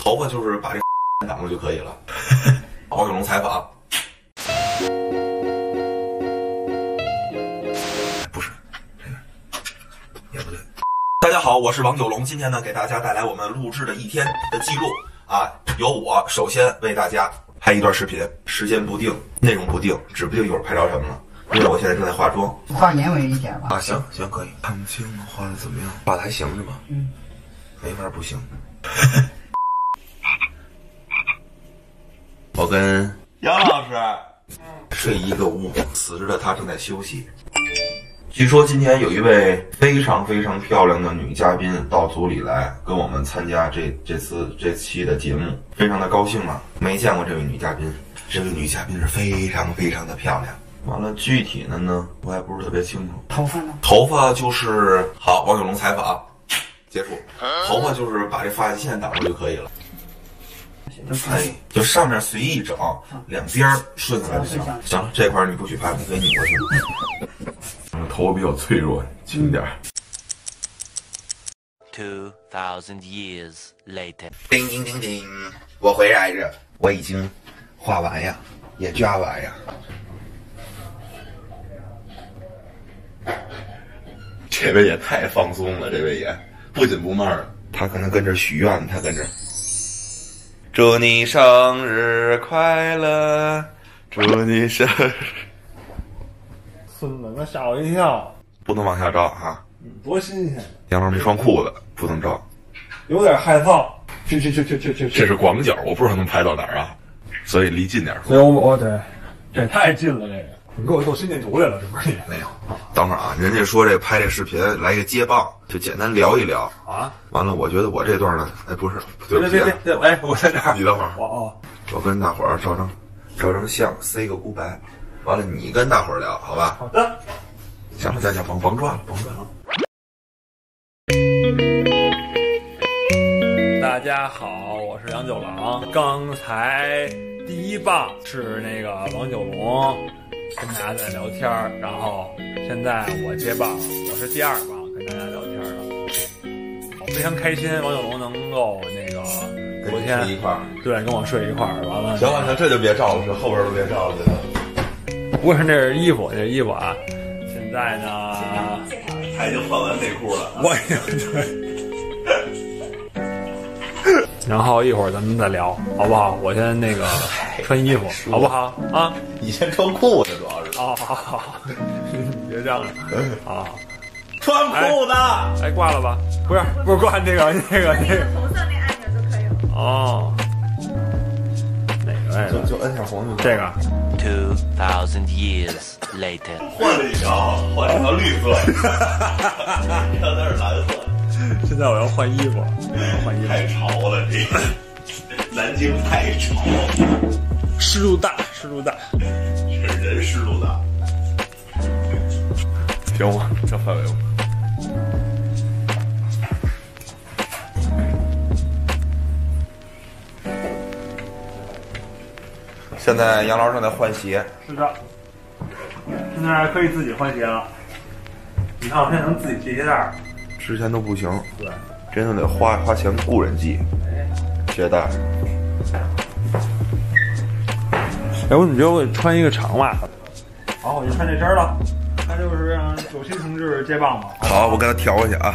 头发就是把这挡住就可以了。王有龙采访。不是，这个也不对。大家好，我是王九龙，今天呢给大家带来我们录制的一天的记录啊，由我首先为大家拍一段视频，时间不定，内容不定，指不定一会儿拍着什么了。因为我现在正在化妆， 画眼尾一点吧。 啊，行，可以。看不清画的怎么样？画的还行是吧？嗯，没法不行。我跟杨老师睡一个屋，此时的他正在休息。据说今天有一位非常漂亮的女嘉宾到组里来跟我们参加这期的节目，非常的高兴啊！没见过这位女嘉宾，这位女嘉宾是非常的漂亮。完了，具体的呢，我还不是特别清楚。 头发呢？ 头发就是好，王有龙采访结束。头发就是把这发际线挡住就可以了。哎，就上面随意整，两边顺下来就行。行了，这块你不许拍，你可以拧过去。头发比较脆弱，轻点。 2000 years later， 叮叮叮叮，我回来着，我已经画完呀，也抓完呀。这位也太放松了，这位也不紧不慢的。他可能跟着许愿，他跟着。祝你生日快乐，祝你生日。 孙子，那吓我一跳。 不能往下照哈， 多新鲜！ 杨老没穿裤子，不能照。 有点害臊。去！ 这是广角，我不知道能拍到哪儿啊，所以离近点。 所以我对，这太近了，这个。你给我做心电图来了，是不是？ 没有，等会儿啊，人家说这拍这视频来一个接棒，就简单聊一聊啊。 完了，我觉得我这段呢，哎，不是，对， 哎，我在这儿， 你等会儿， 我跟大伙儿照张相 ，say 个goodbye，完了你跟大伙儿聊，好吧？ 好的。 行了，咱甭转了。 大家好，我是杨九郎。刚才第一棒是那个王九龙。跟大家在聊天，然后现在我接棒，我是第二棒跟大家聊天了。我非常开心，王九龙能够那个昨天睡一块儿，对， 跟我睡一块儿，完了。 行，这就别照了，这后边都别照了， 不是，那是衣服，啊。现在呢， 他已经换完内裤了， 我已经对。然后一会儿咱们再聊，好不好？我先那个穿衣服，好不好啊？ 你先穿裤子主要是。 哦，好，你别这样啊！ 穿裤子。 哎，挂了吧？不是挂那个。 红色那按钮就可以了。 哦，哪个来着？ 就摁下黄就。 这个。 2000 years later， 换了一条绿色，刚才是蓝色。 现在我要换衣服， 太潮了，这个南京太潮了， 湿度大，是人湿度大，行吗？这范围吗？现在杨老师正在换鞋， 是的，现在可以自己换鞋了。你看我现在能自己系鞋带。 之前都不行， 对， 真的得花钱雇人系鞋带。 哎，我怎么觉得我得穿一个长袜子？好，我就穿这身了。他就是让有心同志接棒嘛。 好，我给他调过去啊。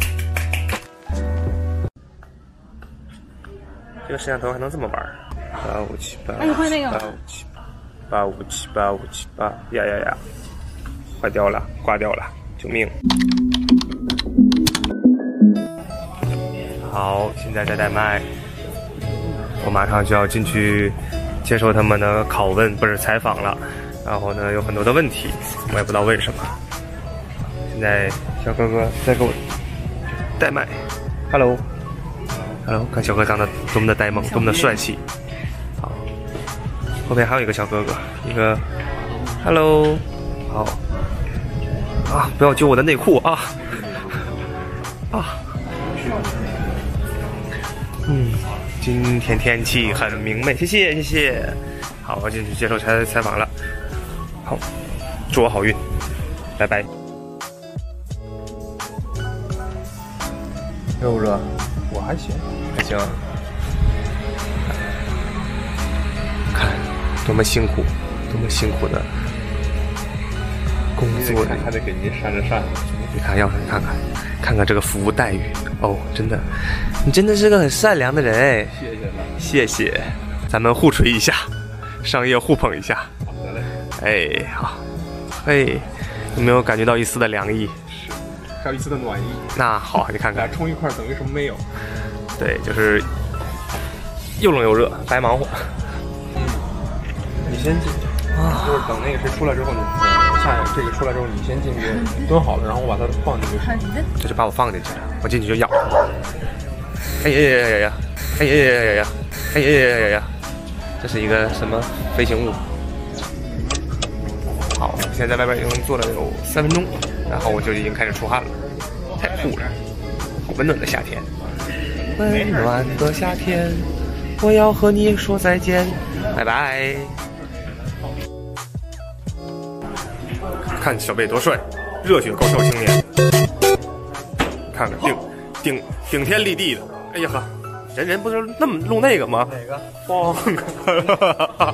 这个摄像头还能这么玩？8578。 那你会那个 ？8578，呀，坏掉了，挂掉了，救命！好，现在在带麦，我马上就要进去接受他们的拷问，不是采访了。然后呢，有很多的问题，我也不知道为什么。现在小哥哥在给我带麦 ，Hello， 看小哥长得多么的呆萌，多么的帅气。好，后面还有一个小哥哥，一个 Hello， 好啊，不要揪我的内裤啊！今天天气很明媚，谢谢。好，我进去接受采访了。好，祝我好运，拜拜。热不热？我还行。 多么辛苦，多么辛苦的工作人员， 还得给您扇着扇。 你看，要是看看这个服务待遇哦，真的，你真的是个很善良的人哎， 谢谢了， 谢谢，咱们互锤一下，商业互捧一下， 好的嘞， 哎，好，哎，有没有感觉到一丝的凉意？ 是，还有一丝的暖意。 那好，你看看俩，冲一块等于什么没有？ 对，就是又冷又热，白忙活。 你先进去啊，就是等那个谁出来之后，你下这个出来之后，你先进去蹲好了，然后我把它放进去。 这就把我放进去了，我进去就咬。哎呀呀呀呀！哎呀呀呀呀！哎呀呀呀呀！这是一个什么飞行物？好，现在在外边已经坐了有3分钟，然后我就已经开始出汗了，太酷了，好温暖的夏天。温暖的夏天，我要和你说再见，拜拜。看小贝多帅，热血高校青年。看看顶天立地的，哎呀呵，人不是那么录那个吗？哪个？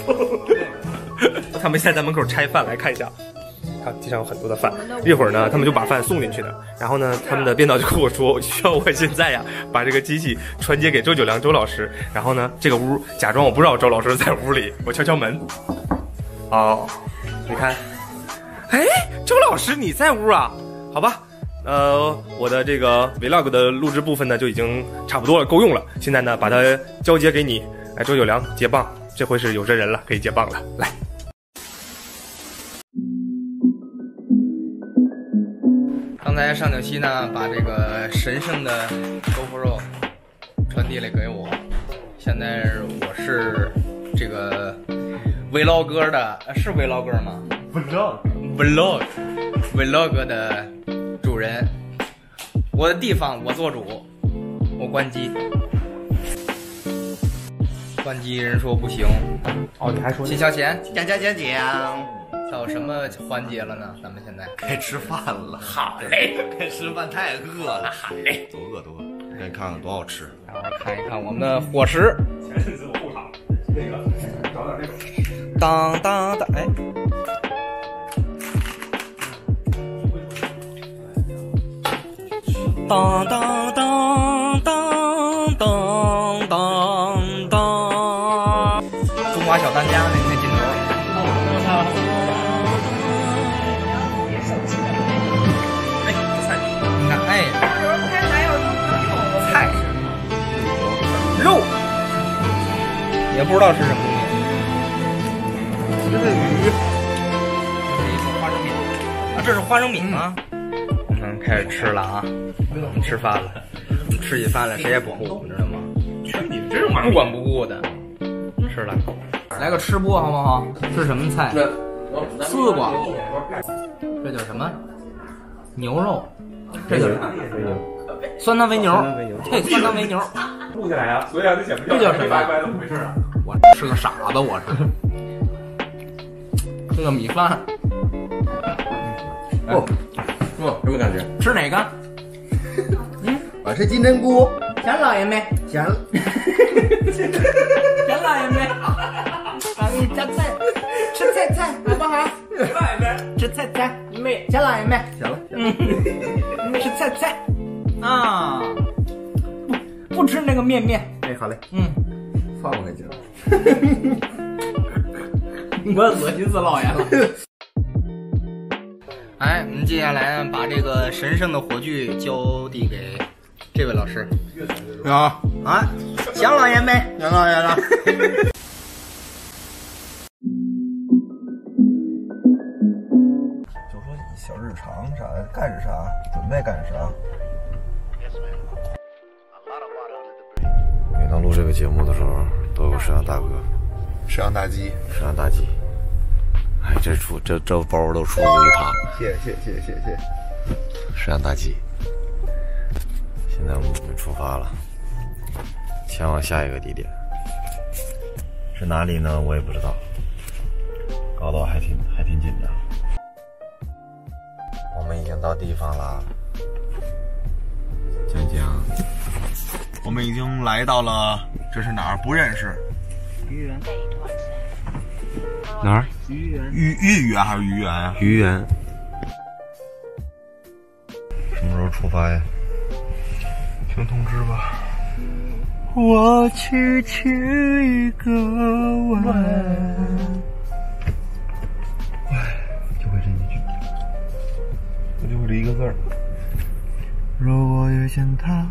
他们现在在门口拆饭，来看一下。看地上有很多的饭，一会儿呢，他们就把饭送进去的。然后呢，他们的编导就跟我说，需要我现在呀，把这个机器传接给周九良周老师。然后呢，这个屋假装我不知道周老师在屋里，我敲敲门。哦，你看，哎，周老师你在屋啊？好吧，我的这个 vlog 的录制部分呢就已经差不多了，够用了。现在呢，把它交接给你，哎，周九良接棒，这回是有真人了，可以接棒了，来。刚才上九七呢，把这个神圣的豆腐肉传递了给我。现在我是这个 vlog 的，是 vlog 吗 ？vlog 的主人。我的地方我做主，我关机。关机人说不行。 哦，你还说秦霄贤，讲。到什么环节了呢？咱们现在该吃饭了， 好嘞， 该吃饭，太饿了， 好嘞， 多饿，再看看多好吃。 然后看一看我们的伙食。 前阵子我后场那个找点那种当，哎，当，中华小当家那镜头。哎，菜，肉，也不知道是什么东西。这是鱼，这是一个花生米啊，这是花生米吗？我们开始吃了啊，我们吃饭了，我们吃起饭来谁也不顾，你知道吗？你这不管不顾的，吃了，来个吃播好不好？是什么菜？丝瓜，这叫什么？牛肉。这叫啥？酸汤肥牛，对，酸汤肥牛。 录下来啊，所以啊，这剪不掉。 这叫什么？ 白白怎么回事啊？ 我是个傻子，我是。这个米饭。 什么感觉？ 吃哪个？ 我吃金针菇。 钱老爷没？ 钱老爷没？咱们加菜，吃菜好不好？吃菜没？钱老爷没？ 行了， 吃菜啊！不吃那个面。 哎，好嘞，放我回去了。 我恶心死老爷了。哎，我们接下来把这个神圣的火炬交递给这位老师。 啊， 想老爷没？ 杨老爷了。 就说你小日常啥的干啥，准备干啥。每当录这个节目的时候，都有摄像大哥、 摄像大鸡， 摄像大鸡。哎，这包都出自于他。 谢。 摄像大鸡。现在我们准备出发了，前往下一个地点。是哪里呢？我也不知道。搞得我还挺紧张。我们已经到地方了，讲， 我们已经来到了，这是哪儿？不认识。 愚人。 哪儿？ 豫园还是愚园呀？ 愚园。 什么时候出发呀？听通知吧。 我去一个吻。 就会这一句，我就会这一个字儿。 如果遇见他，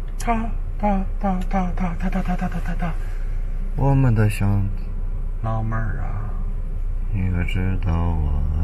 我们的相老妹儿啊， 你可知道我爱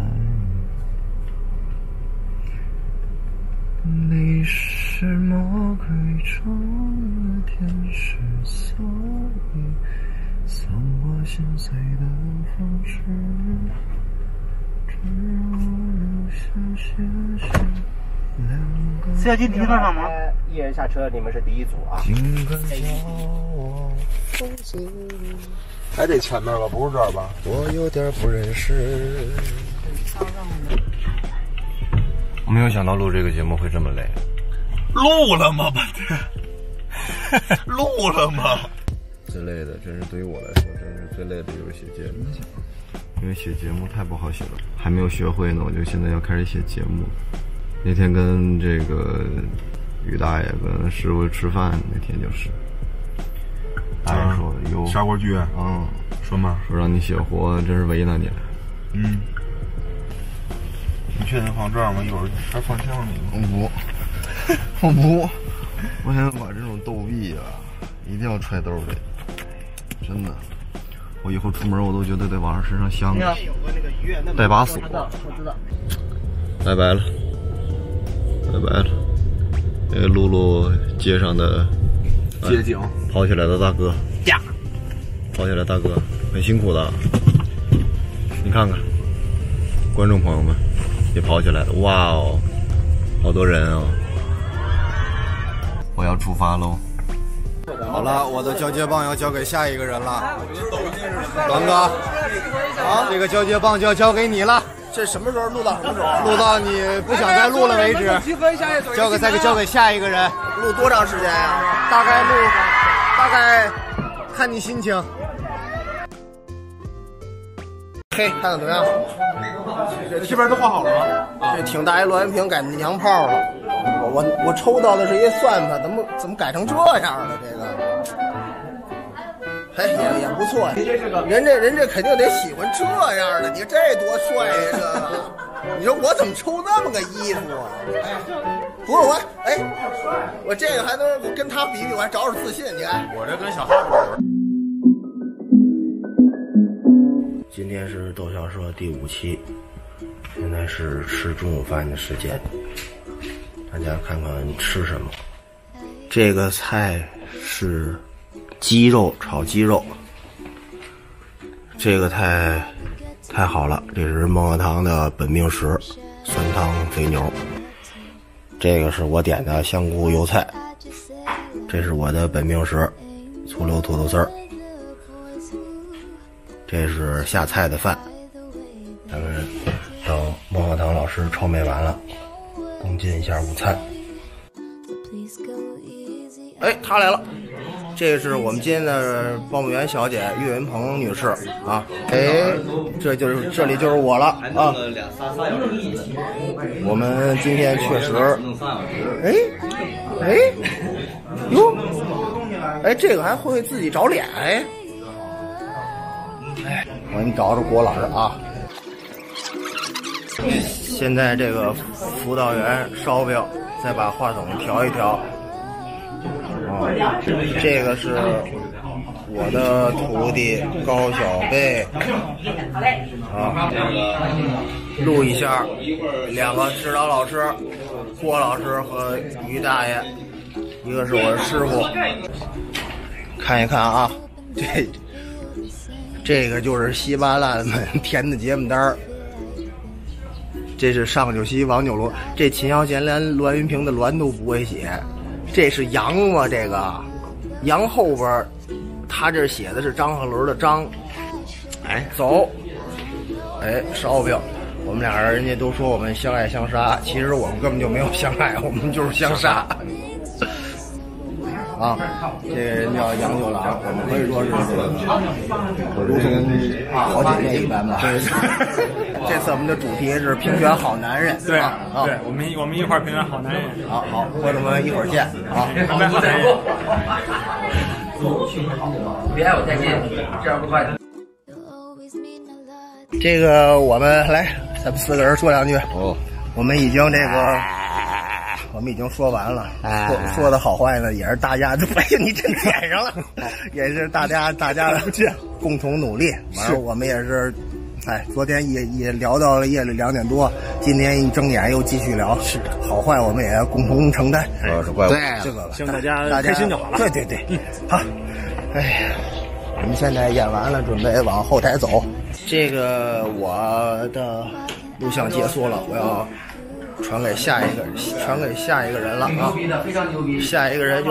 你？你是魔鬼中的天使，所以送我心碎的方式，只让我留下些许。 司机你听到了吗？一人下车，你们是第一组啊。 尽管叫我疯子， 还得前面吧，不是这儿吧？ 我有点不认识。我没有想到录这个节目会这么累。 录了吗？录了吗？ 最累的，真是对于我来说，真是最累的就是写节目。因为写节目太不好写了，还没有学会呢，我就现在要开始写节目。那天跟这个于大爷跟师傅吃饭，那天就是大爷说有砂锅居，说嘛， 说让你写活，真是为难你了。 你确定放这儿吗？一会儿还放箱里吗？ 我不，我想把这种逗逼啊，一定要揣兜里，真的。我以后出门我都觉得得往上身上镶带把锁。拜拜了。拜拜了，那个路路街上的街景， 跑起来的大哥呀，跑起来大哥很辛苦的。你看看，观众朋友们也跑起来了，哇哦，好多人哦！我要出发喽。好了，我的交接棒要交给下一个人了。王哥，啊，这个交接棒就要交给你了。 这什么时候录到什么时候？ 录到你不想再录了为止。交给下一个人。 录多长时间呀？ 大概看你心情。 嘿，看看怎么样？ 这边都画好了吗？ 这挺大一栾云平改娘炮了。我抽到的是一算盘，怎么改成这样了？这个。哎，也不错，人这肯定得喜欢这样的，你这多帅呀！这个，你说我怎么抽那么个衣服啊？不过我这个还能跟他比比，我还找找自信。你看， 我这跟小哈狗。 今天是逗笑社第5期，现在是吃中午饭的时间，大家看看吃什么。这个菜是鸡肉炒鸡肉，这个太好了，这是孟鹤堂的本命食，酸汤肥牛。这个是我点的香菇油菜，这是我的本命食，醋溜土豆丝儿。这是下菜的饭，咱们等孟鹤堂老师臭美完了，共进一下午餐。哎，他来了。这是我们今天的报幕员小姐岳云鹏女士啊，哎，这里就是我了啊。我们今天确实，哎，这个还会自己找脸哎，我给你找找郭老师啊。现在这个辅导员烧饼，再把话筒调一调。这个是我的徒弟高小贝啊，录一下2个指导老师，郭老师和于大爷，一个是我的师傅，看一看啊，这个就是稀巴烂们填的节目单儿。这是上九溪王九龙，这秦霄贤连栾云平的栾都不会写。这是杨吗？这个杨后边，他这写的是张鹤伦的张。哎，走，哎，烧饼，我们俩人家都说我们相爱相杀，其实我们根本就没有相爱，我们就是相杀。 啊，这个人叫杨九郎，我们可以说是如同好姐妹一般吧。这次我们的主题是评选好男人， 对啊， 对，我们一块儿评选好男人。 好，朋友们一会儿见啊！ 好男人。 别挨我太近，这样不快。 这个我们来，咱们4个人说2句。我们已经说完了，说的好坏呢，也是大家，哎呀，你真点上了，也是大家的共同努力。完了，我们也是，昨天也聊到了夜里2点多，今天一睁眼又继续聊，是好坏我们也要共同承担。对，这个希望大家开心就好了。 对，好。哎呀，我们现在演完了，准备往后台走。这个我的录像结束了，我要传给下一个人了啊！下一个人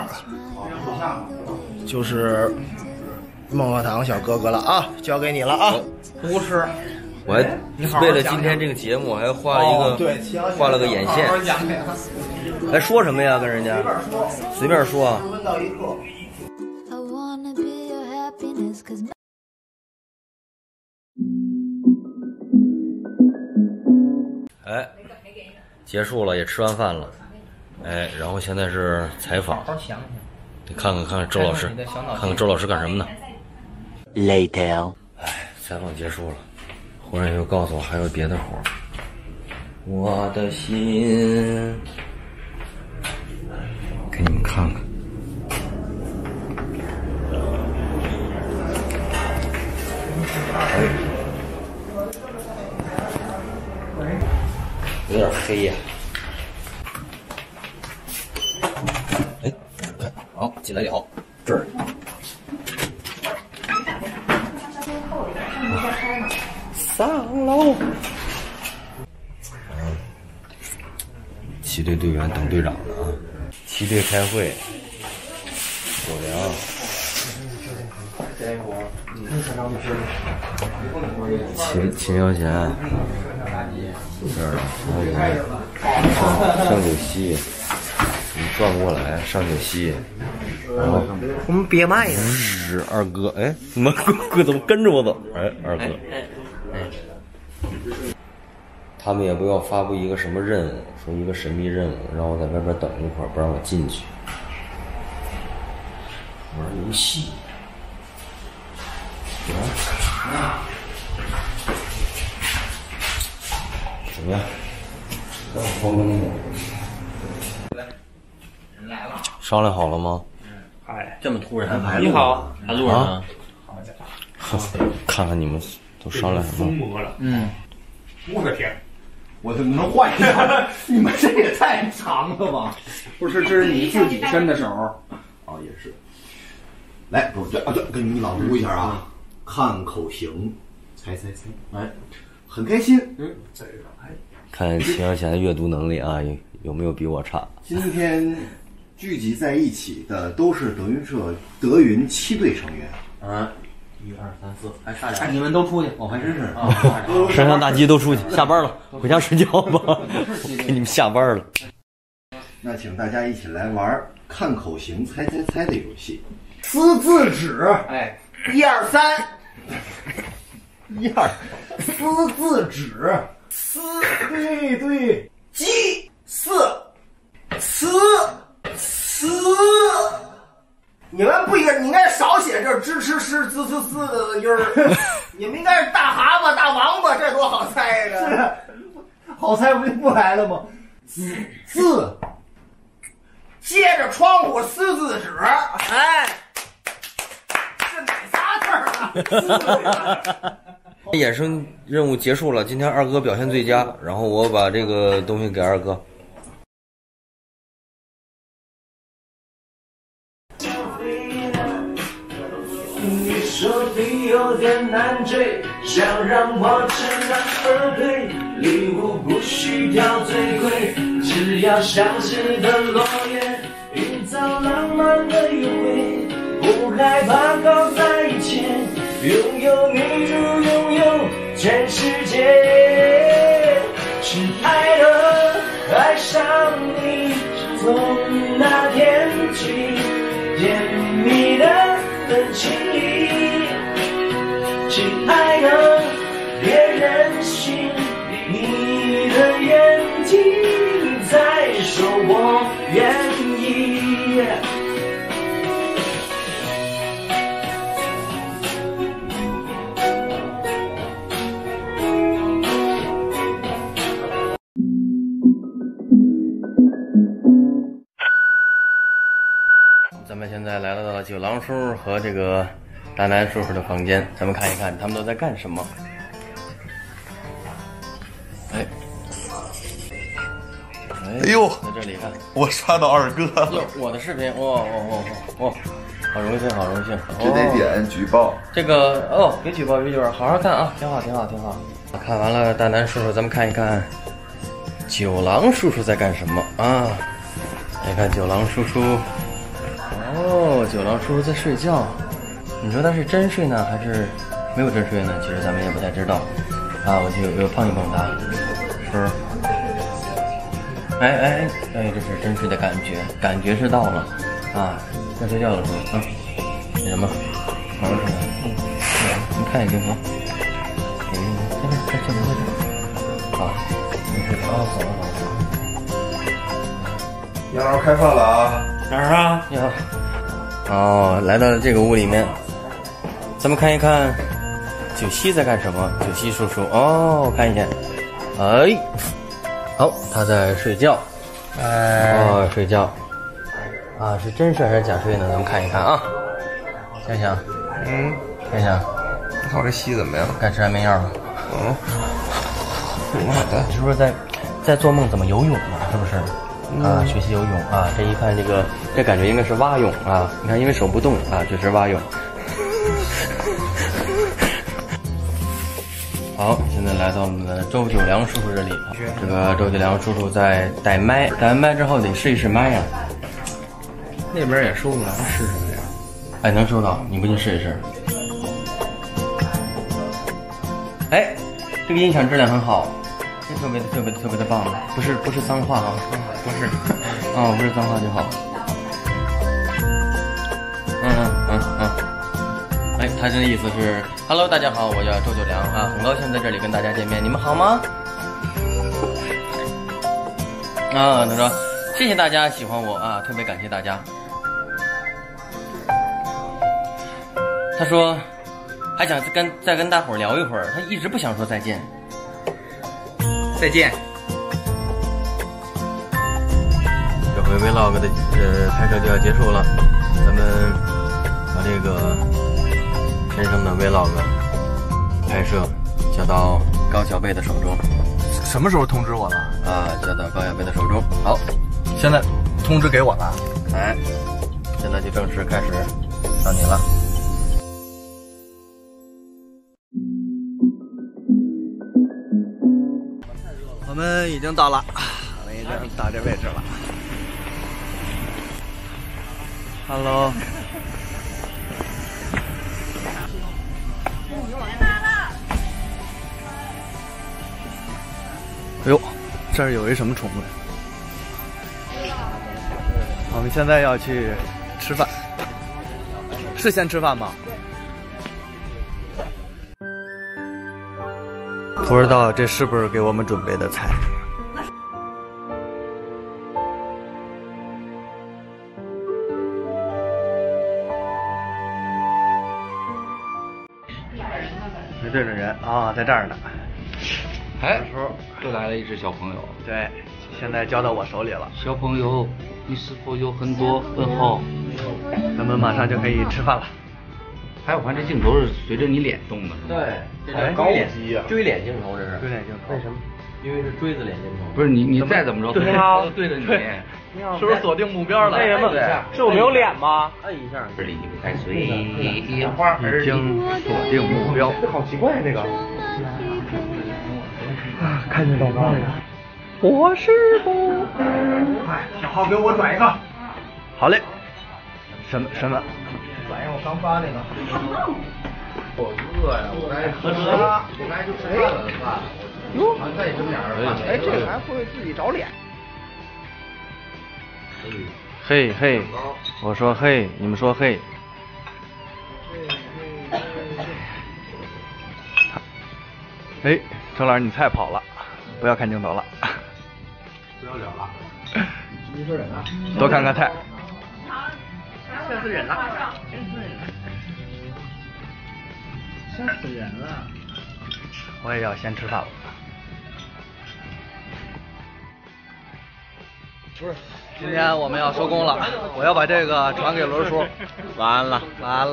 就是孟鹤堂小哥哥了啊，交给你了啊！ 不是，我还为了今天这个节目，我还画了个眼线。还说什么呀？跟人家随便说。哎，结束了，也吃完饭了，然后现在是采访，得看看周老师，看看周老师干什么呢 Later， 采访结束了，忽然又告诉我还有别的活。我的心，给你们看看。有点黑呀。好，进来了，这儿。上楼。旗队队员等队长呢啊！旗队开会，狗粮。秦霄贤，这儿上九溪，你转过来上九溪，然后我们别卖呀！ 是二哥，怎么哥怎么跟着我走？二哥，他们也不要发布一个什么任务，说一个神秘任务，让我在外边等一会儿，不让我进去玩游戏。怎么样？商量好了吗？ 这么突然， 你好， 还录着呢。 看看你们都商量什么？ 我的天！ 我怎么能换一下？你们这也太长了吧？不是，这是你自己伸的手。哦，也是。来，不是这跟你朗读一下啊。看口型，猜，很开心。 看秦霄贤的阅读能力啊，有没有比我差？ 今天聚集在一起的都是德云社德云7队成员。1、2、3、4，还差俩。你们都出去，还真是。 山上大鸡都出去，下班了，回家睡觉吧。我给你们下班了。 那请大家一起来玩看口型猜的游戏。撕字纸，1、2、3。1、2，撕字纸，撕，对，鸡4，呲，你们不应该，你应该少写这支吃滋的音儿，你们应该是大蛤蟆、大王八，这多好猜的。是，好猜不来了吗？字，接着窗户撕字纸，这哪仨字啊？ 衍生任务结束了，今天二哥表现最佳，然后我把这个东西给二哥。 你说你有点难追，想让我知难而退，礼物不需要最贵，只要相似的落叶，营造浪漫的约会，不害怕高在一起，拥有你如拥有全世界，亲爱的，爱上你，从那天起。 轻易。亲爱的，别任性，你的眼睛在说我愿意。 咱们现在来到了九郎叔和这个大南叔叔的房间，咱们看一看他们都在干什么。 哎呦， 在这里看， 我刷到二哥了。 哟，我的视频，哇，好荣幸，好荣幸。 这得点举报。 这个别举报，别举报，好好看啊，挺好。看完了大南叔叔，咱们看一看九郎叔叔在干什么啊？来看九郎叔叔。九郎叔叔在睡觉。你说他是真睡呢，还是没有真睡呢？其实咱们也不太知道。我就碰一碰他，是。这是真睡的感觉，感觉是到了啊，该睡觉了是吧？那什么，忙什么？你看眼镜行。在这。好，没事。走了。 杨老师开饭了啊？ 哪儿啊？ 你好。来到了这个屋里面，咱们看一看九西在干什么。九西叔叔，看一下，好，他在睡觉。睡觉。是真睡还是假睡呢？咱们看一看啊。想想，看想。 我这戏怎么样？ 该吃安眠药了。妈的，是不是在做梦？怎么游泳呢？是不是？学习游泳啊。这一看这感觉应该是蛙泳啊。你看，因为手不动啊，这是蛙泳。好，现在来到我们的周九良叔叔这里。这个周九良叔叔在带麦，带完麦之后得试一试麦呀。 那边也收不着，试试去。 能收到，你不信试一试。这个音响质量很好，特别的棒，不是脏话啊，不是，不是脏话就好。他这的意思是 ，Hello， 大家好，我叫周九良啊，很高兴在这里跟大家见面，你们好吗？他说谢谢大家喜欢我啊，特别感谢大家。他说还想再跟大伙儿聊一会儿，他一直不想说再见。 再见。 这回 vlog 的拍摄就要结束了，咱们把这个神圣的 vlog 拍摄交到高小贝的手中。 什么时候通知我了？ 交到高小贝的手中。好， 现在通知给我了。 现在就正式开始到你了。 我们已经到了，我们已经到这位置了。Hello。哎呦，这儿有一什么虫子？我们现在要去吃饭，是先吃饭吗？不知道这是不是给我们准备的菜。没对着人啊，在这儿呢。 又来了一只小朋友。 对，现在交到我手里了。 小朋友，你是否有很多问号？ 咱们马上就可以吃饭了。 还有，我看这镜头是随着你脸动的。 对，这叫高级啊，追脸镜头，这是追脸镜头。 为什么？因为是锥子脸镜头。 不是你再怎么着， 对他都对着你。 是不是锁定目标了？ 为什么？ 是我没有脸吗？ 按一下。 离不开水花儿。 已经锁定目标。 好奇怪这个。 看见广告了。我是不。小号给我转一个。好嘞。什么？转一个我刚发那个。 我饿呀，我该就吃饭了饭。哟，再整点儿。 这个还会自己找脸。 嘿，我说嘿，你们说嘿。 哎，程老师，你菜跑了，不要看镜头了， 不要脸了， 你说人了，多看看菜。 吓死人了， 吓死人了！我也要先吃饭了。不是，今天我们要收工了，我要把这个传给轮叔。完了。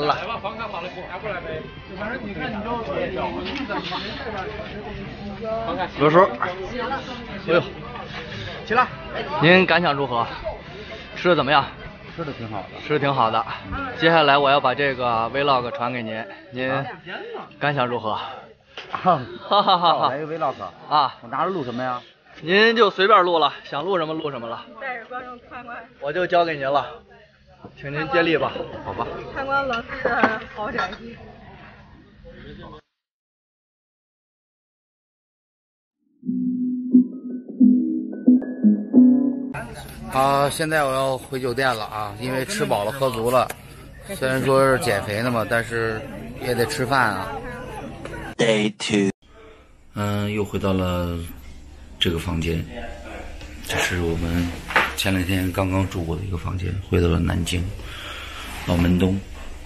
轮叔，哎呦，起来！您感想如何？吃的怎么样？ 吃的挺好的， 吃的挺好的。接下来我要把这个 vlog 传给您，您感想如何？ 哈哈哈！来一个 vlog 啊！ 我拿着录什么呀？ 您就随便录了，想录什么录什么了。 带着观众参观。 我就交给您了，请您接力吧，好吧？ 参观老四的豪宅。 现在我要回酒店了啊，因为吃饱了喝足了。虽然说是减肥呢嘛，但是也得吃饭啊。 Day 2。 又回到了这个房间，这是我们前两天刚刚住过的一个房间，回到了南京老门东，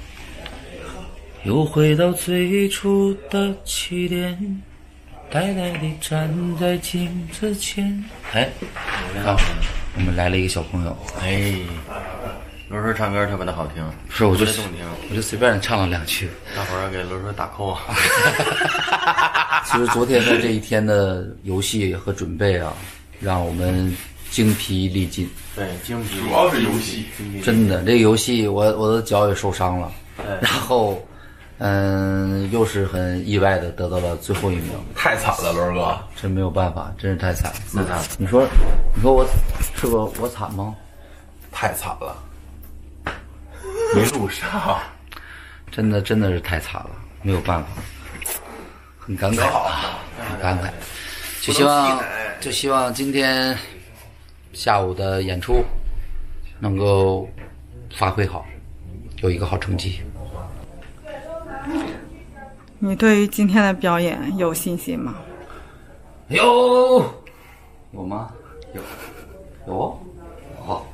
又回到最初的起点，呆呆地站在镜子前。哎，啊，我们来了一个小朋友。 哎，轮叔唱歌特别的好听， 不是，我就动听， 我就随便唱了2句。 大伙儿给轮叔打 call 啊！ 其实昨天的这一天的游戏和准备啊，让我们精疲力尽。 对，精疲， 主要是游戏， 真的，这个游戏我的脚也受伤了，然后又是很意外的得到了最后1名， 太惨了，轮哥， 真没有办法，真是太惨。你说我是我惨吗？ 太惨了，没录上， 真的是太惨了，没有办法。很感慨啊，很感慨，就希望今天下午的演出能够发挥好，有一个好成绩。 你对于今天的表演有信心吗？ 有吗？有，好，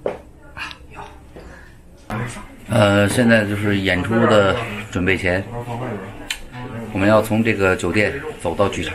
有。现在就是演出的准备前。我们要从这个酒店走到剧场。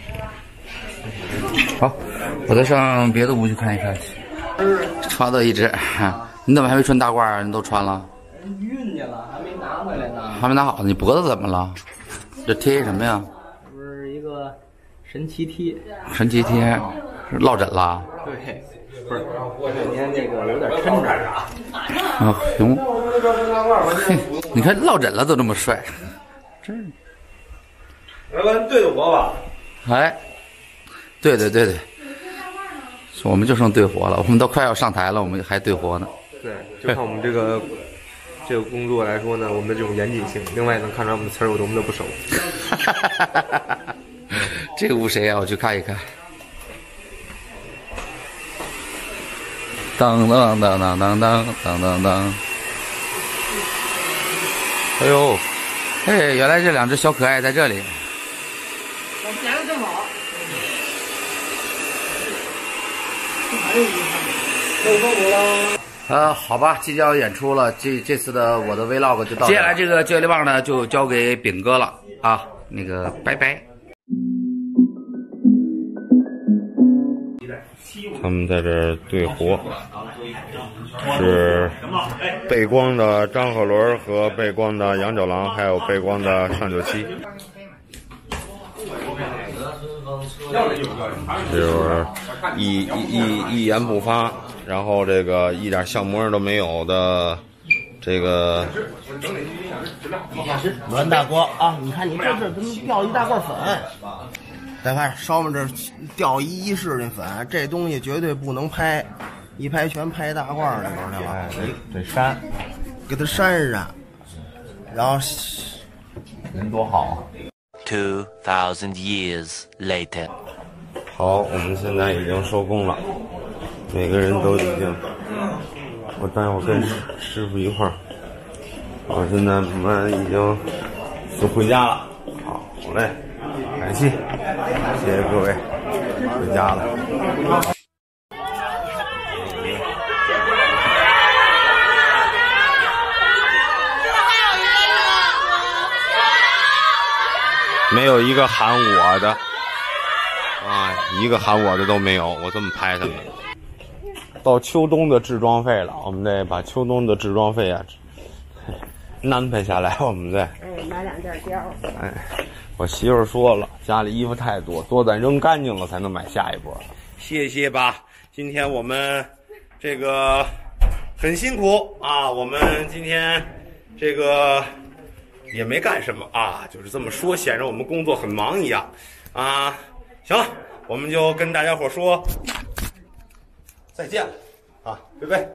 好，我再上别的屋去看一看去。穿到一只，你怎么还没穿大褂啊？你都穿了？ 运去了，还没拿回来呢。 还没拿好呢？你脖子怎么了？这贴什么呀？ 不是一个神奇贴。 神奇贴，落枕了？ 对，不是，这两天那个有点抻着啊。 啊，行。嘿，你看落枕了都这么帅，真是。 来，咱对活吧。 哎，对，我们就剩对活了，我们都快要上台了，我们还对活呢。 对，就看我们这个工作来说呢，我们的这种严谨性，另外能看出来我们的词儿有多么的不熟。 这个屋谁啊？我去看一看。当当当当当当当当当。哎呦，哎，原来这2只小可爱在这里。 我们来的正好。 好吧，即将演出了，这次的我的 vlog 就到。接下来这个接力棒呢，就交给炳哥了啊，那个拜拜。 他们在这儿对活，是背光的张鹤伦和背光的杨九郎，还有背光的上97。就是一言不发，然后这个一点像模样都没有的这个栾大哥啊，你看你这怎么掉一大块粉？再看烧们这掉一室的粉，这东西绝对不能拍，一拍全拍大褂里边去了。 得扇， 给它扇上，然后人多好。 2000 years later。 好，我们现在已经收工了，每个人都已经，待会儿跟师傅一块儿。好，现在我们已经就回家了。好嘞，来。 感谢各位，回家了。没有一个喊我的啊，一个喊我的都没有，我这么拍他们。到秋冬的置装费了，我们得把秋冬的置装费啊安排下来，我们得买2件貂。 我媳妇说了，家里衣服太多，都得扔干净了才能买下一波。谢谢吧，今天我们这个很辛苦啊，我们今天这个也没干什么啊，就是这么说，显得我们工作很忙一样啊。行了，我们就跟大家伙说再见了啊，拜拜。